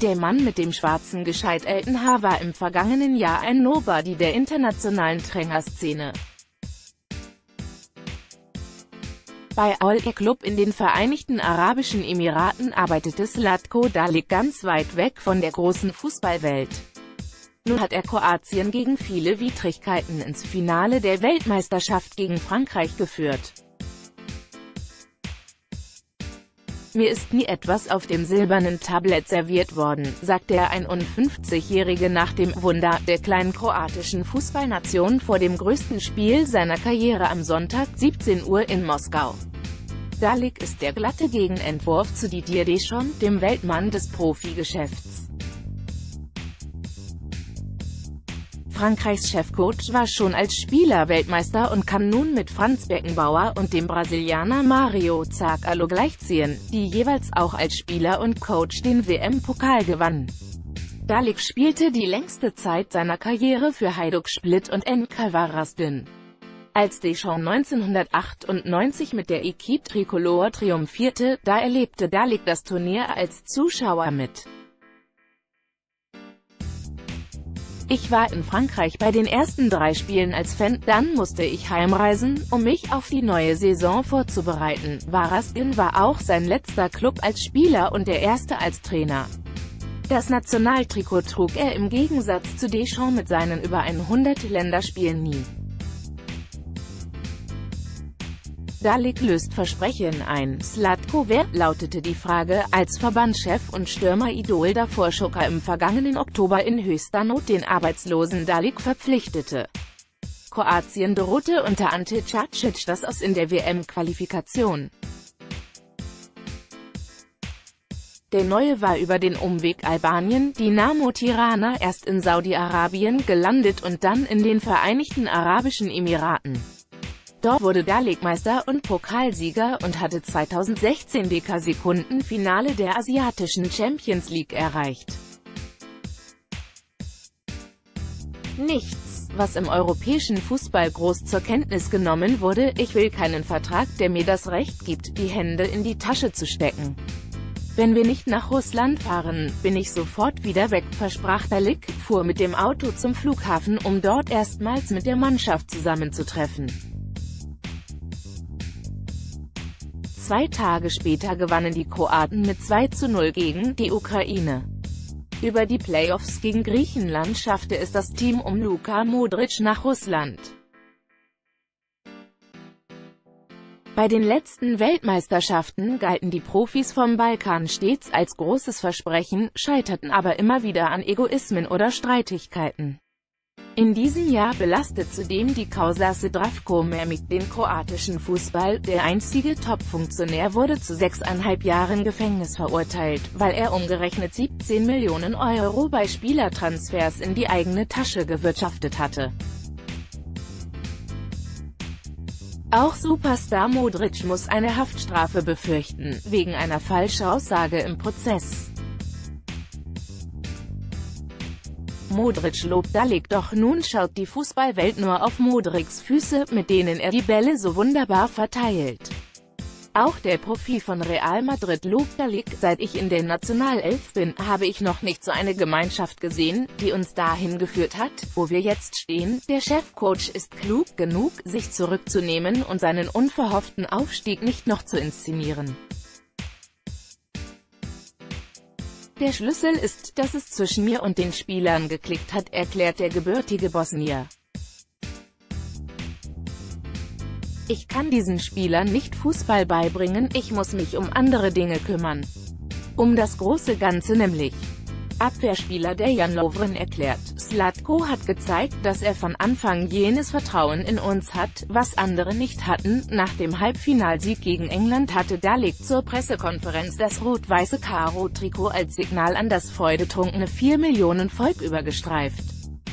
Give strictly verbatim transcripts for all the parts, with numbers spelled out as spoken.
Der Mann mit dem schwarzen gescheitelten Haar war im vergangenen Jahr ein Nobody der internationalen Trainerszene. Bei Al-Club in den Vereinigten Arabischen Emiraten arbeitete Zlatko Dalic ganz weit weg von der großen Fußballwelt. Nun hat er Kroatien gegen viele Widrigkeiten ins Finale der Weltmeisterschaft gegen Frankreich geführt. Mir ist nie etwas auf dem silbernen Tablett serviert worden, sagte der einundfünfzigjährige nach dem Wunder der kleinen kroatischen Fußballnation vor dem größten Spiel seiner Karriere am Sonntag, siebzehn Uhr in Moskau. Dalic ist der glatte Gegenentwurf zu Didier Deschamps, dem Weltmann des Profigeschäfts. Frankreichs Chefcoach war schon als Spieler Weltmeister und kann nun mit Franz Beckenbauer und dem Brasilianer Mario Zagallo gleichziehen, die jeweils auch als Spieler und Coach den W M-Pokal gewannen. Dalic spielte die längste Zeit seiner Karriere für Hajduk Split und N K Varaždin. Als Deschamps neunzehnhundertachtundneunzig mit der Équipe Tricolore triumphierte, da erlebte Dalic das Turnier als Zuschauer mit. Ich war in Frankreich bei den ersten drei Spielen als Fan, dann musste ich heimreisen, um mich auf die neue Saison vorzubereiten. Varaždin war auch sein letzter Club als Spieler und der erste als Trainer. Das Nationaltrikot trug er im Gegensatz zu Deschamps mit seinen über hundert Länderspielen nie. Dalic löst Versprechen ein. Zlatko wer, lautete die Frage, als Verbandschef und Stürmer-Idol davor schock er im vergangenen Oktober in höchster Not den arbeitslosen Dalic verpflichtete. Kroatien drohte unter Ante Čačić das Aus in der W M-Qualifikation. Der Neue war über den Umweg Albanien, Dinamo Tirana, erst in Saudi-Arabien gelandet und dann in den Vereinigten Arabischen Emiraten. Dort wurde Dalic Meister und Pokalsieger und hatte zweitausendsechzehn D K-Sekundenfinale der asiatischen Champions League erreicht. Nichts, was im europäischen Fußball groß zur Kenntnis genommen wurde. Ich will keinen Vertrag, der mir das Recht gibt, die Hände in die Tasche zu stecken. Wenn wir nicht nach Russland fahren, bin ich sofort wieder weg, versprach Dalic, fuhr mit dem Auto zum Flughafen, um dort erstmals mit der Mannschaft zusammenzutreffen. Zwei Tage später gewannen die Kroaten mit zwei zu null gegen die Ukraine. Über die Playoffs gegen Griechenland schaffte es das Team um Luka Modrić nach Russland. Bei den letzten Weltmeisterschaften galten die Profis vom Balkan stets als großes Versprechen, scheiterten aber immer wieder an Egoismen oder Streitigkeiten. In diesem Jahr belastet zudem die Causa Zdravko Mamić den kroatischen Fußball. Der einzige Top-Funktionär wurde zu sechseinhalb Jahren Gefängnis verurteilt, weil er umgerechnet siebzehn Millionen Euro bei Spielertransfers in die eigene Tasche gewirtschaftet hatte. Auch Superstar Modrić muss eine Haftstrafe befürchten, wegen einer Falschaussage im Prozess. Modrić lobt Dalic, doch nun schaut die Fußballwelt nur auf Modrics Füße, mit denen er die Bälle so wunderbar verteilt. Auch der Profi von Real Madrid lobt Dalic: Seit ich in der Nationalelf bin, habe ich noch nicht so eine Gemeinschaft gesehen, die uns dahin geführt hat, wo wir jetzt stehen. Der Chefcoach ist klug genug, sich zurückzunehmen und seinen unverhofften Aufstieg nicht noch zu inszenieren. Der Schlüssel ist, dass es zwischen mir und den Spielern geklickt hat, erklärt der gebürtige Bosnier. Ich kann diesen Spielern nicht Fußball beibringen, ich muss mich um andere Dinge kümmern. Um das große Ganze nämlich. Abwehrspieler Dejan Lovren erklärt: Zlatko hat gezeigt, dass er von Anfang jenes Vertrauen in uns hat, was andere nicht hatten. Nach dem Halbfinalsieg gegen England hatte Dalic zur Pressekonferenz das rot-weiße Karo-Trikot als Signal an das freudetrunkene vier Millionen Volk übergestreift.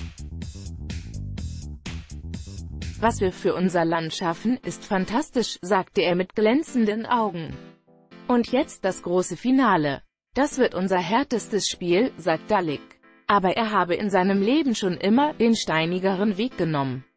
Was wir für unser Land schaffen, ist fantastisch, sagte er mit glänzenden Augen. Und jetzt das große Finale. Das wird unser härtestes Spiel, sagt Dalic. Aber er habe in seinem Leben schon immer den steinigeren Weg genommen.